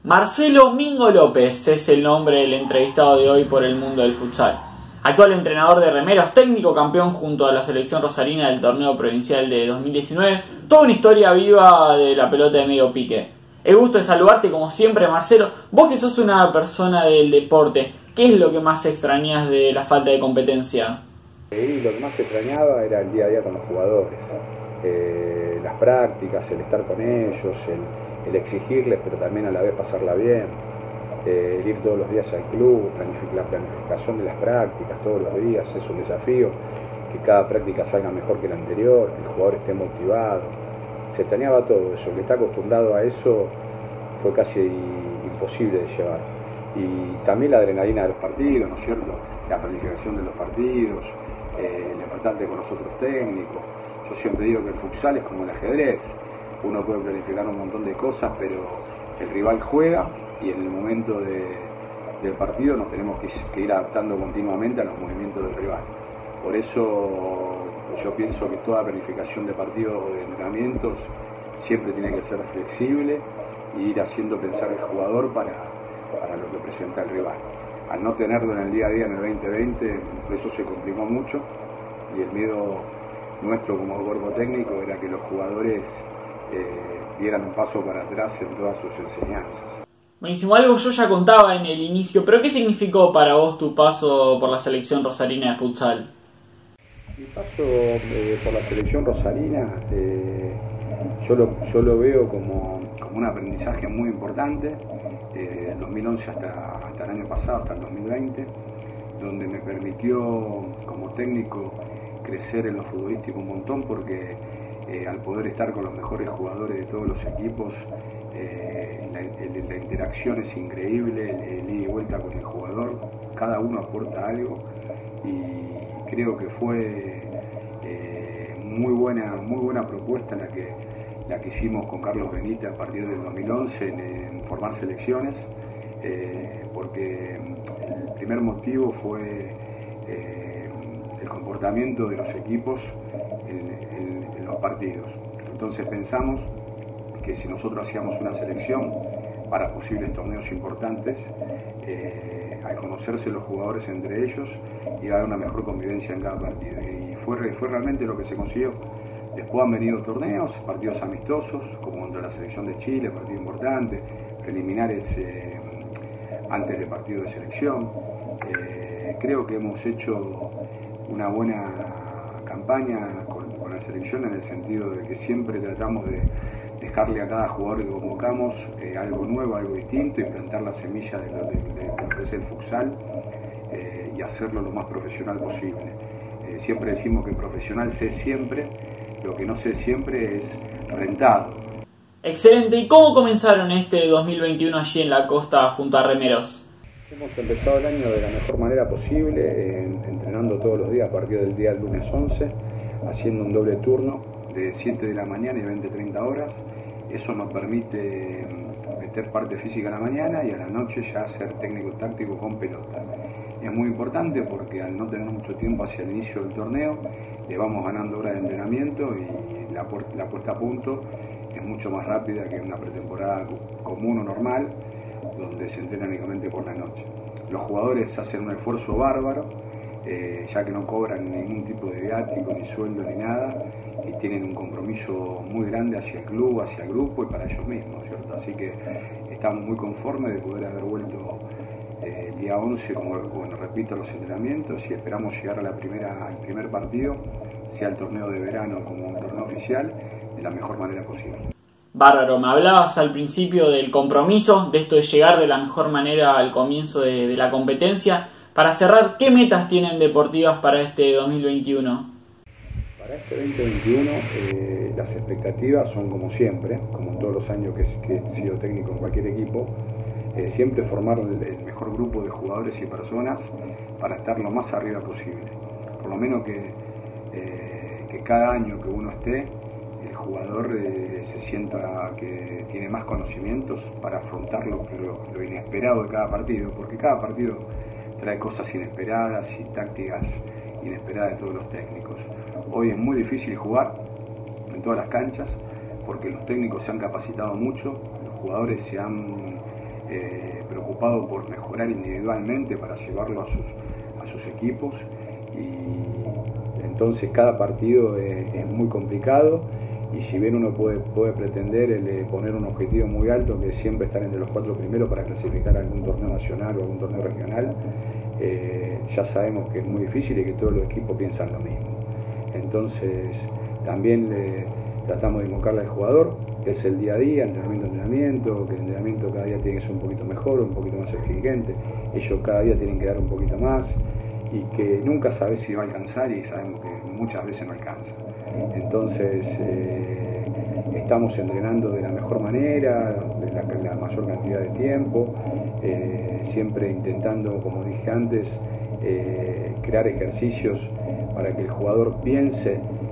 Marcelo Mingo López es el nombre del entrevistado de hoy por El Mundo del Futsal. Actual entrenador de remeros, técnico campeón junto a la selección rosarina del torneo provincial de 2019, toda una historia viva de la pelota de medio pique. El gusto de saludarte como siempre, Marcelo. Vos que sos una persona del deporte, ¿qué es lo que más extrañas de la falta de competencia? Y lo que más extrañaba era el día a día con los jugadores, las prácticas, el estar con ellos, el exigirles, pero también a la vez pasarla bien, el ir todos los días al club, la planificación de las prácticas todos los días, es un desafío, que cada práctica salga mejor que la anterior, que el jugador esté motivado. Se extrañaba todo eso, el que está acostumbrado a eso fue casi imposible de llevar. Y también la adrenalina de los partidos, ¿no es cierto? La planificación de los partidos, lo importante con los otros técnicos. Yo siempre digo que el futsal es como el ajedrez. Uno puede planificar un montón de cosas, pero el rival juega y en el momento del partido nos tenemos que ir adaptando continuamente a los movimientos del rival. Por eso yo pienso que toda planificación de partidos o de entrenamientos siempre tiene que ser flexible e ir haciendo pensar al jugador para lo que presenta el rival. Al no tenerlo en el día a día en el 2020, eso se complicó mucho y el miedo nuestro como cuerpo técnico era que los jugadores dieran un paso para atrás en todas sus enseñanzas. Buenísimo, algo yo ya contaba en el inicio, pero ¿qué significó para vos tu paso por la selección rosarina de futsal? Mi paso por la selección rosarina, yo lo veo como un aprendizaje muy importante, del 2011 hasta el año pasado, hasta el 2020, donde me permitió como técnico crecer en lo futbolístico un montón, porque al poder estar con los mejores jugadores de todos los equipos, la interacción es increíble, el ida y vuelta con el jugador, cada uno aporta algo y creo que fue muy buena propuesta la que hicimos con Carlos Benítez a partir del 2011 en formar selecciones, porque el primer motivo fue el comportamiento de los equipos en los partidos. Entonces pensamos que si nosotros hacíamos una selección para posibles torneos importantes, al conocerse los jugadores entre ellos, iba a haber una mejor convivencia en cada partido. Y fue realmente lo que se consiguió. Después han venido torneos, partidos amistosos, como contra la selección de Chile, partido importante, preliminares antes del partido de selección. Creo que hemos hecho una buena campaña con la selección en el sentido de que siempre tratamos de dejarle a cada jugador que convocamos algo nuevo, algo distinto, y plantar la semilla de lo que es el futsal y hacerlo lo más profesional posible. Siempre decimos que profesional sé siempre, lo que no sé siempre es rentado. Excelente, ¿y cómo comenzaron este 2021 allí en la costa junto a remeros? Hemos empezado el año de la mejor manera posible, entrenando todos los días a partir del día lunes 11, haciendo un doble turno de 7 de la mañana y 20-30 horas. Eso nos permite meter parte física a la mañana y a la noche ya ser técnico táctico con pelota. Es muy importante porque al no tener mucho tiempo hacia el inicio del torneo, le vamos ganando horas de entrenamiento y la puesta a punto es mucho más rápida que una pretemporada común o normal, donde se entrena únicamente por la noche. Los jugadores hacen un esfuerzo bárbaro, ya que no cobran ningún tipo de viático, ni sueldo, ni nada, y tienen un compromiso muy grande hacia el club, hacia el grupo y para ellos mismos, ¿cierto? Así que estamos muy conformes de poder haber vuelto el día 11, repito, los entrenamientos, y esperamos llegar al primer partido, sea el torneo de verano como un torneo oficial, de la mejor manera posible. Bárbaro, me hablabas al principio del compromiso, de esto de llegar de la mejor manera al comienzo de la competencia. Para cerrar, ¿qué metas tienen deportivas para este 2021? Para este 2021 las expectativas son como siempre, como en todos los años que he sido técnico en cualquier equipo, siempre formar el mejor grupo de jugadores y personas para estar lo más arriba posible. Por lo menos que cada año que uno esté, el jugador se sienta que tiene más conocimientos para afrontar lo inesperado de cada partido, porque cada partido trae cosas inesperadas y tácticas inesperadas de todos los técnicos. Hoy es muy difícil jugar en todas las canchas porque los técnicos se han capacitado mucho, los jugadores se han preocupado por mejorar individualmente para llevarlo a sus equipos, y entonces cada partido es muy complicado, y si bien uno puede pretender poner un objetivo muy alto, que es siempre estar entre los 4 primeros para clasificar a algún torneo nacional o algún torneo regional, ya sabemos que es muy difícil y que todos los equipos piensan lo mismo. Entonces también tratamos de invocarle al jugador, que es el día a día, entrenamiento, que el entrenamiento cada día tiene que ser un poquito mejor, un poquito más exigente, ellos cada día tienen que dar un poquito más, y que nunca sabes si va a alcanzar, y sabemos que muchas veces no alcanza. Entonces estamos entrenando de la mejor manera, de la mayor cantidad de tiempo, siempre intentando, como dije antes, crear ejercicios para que el jugador piense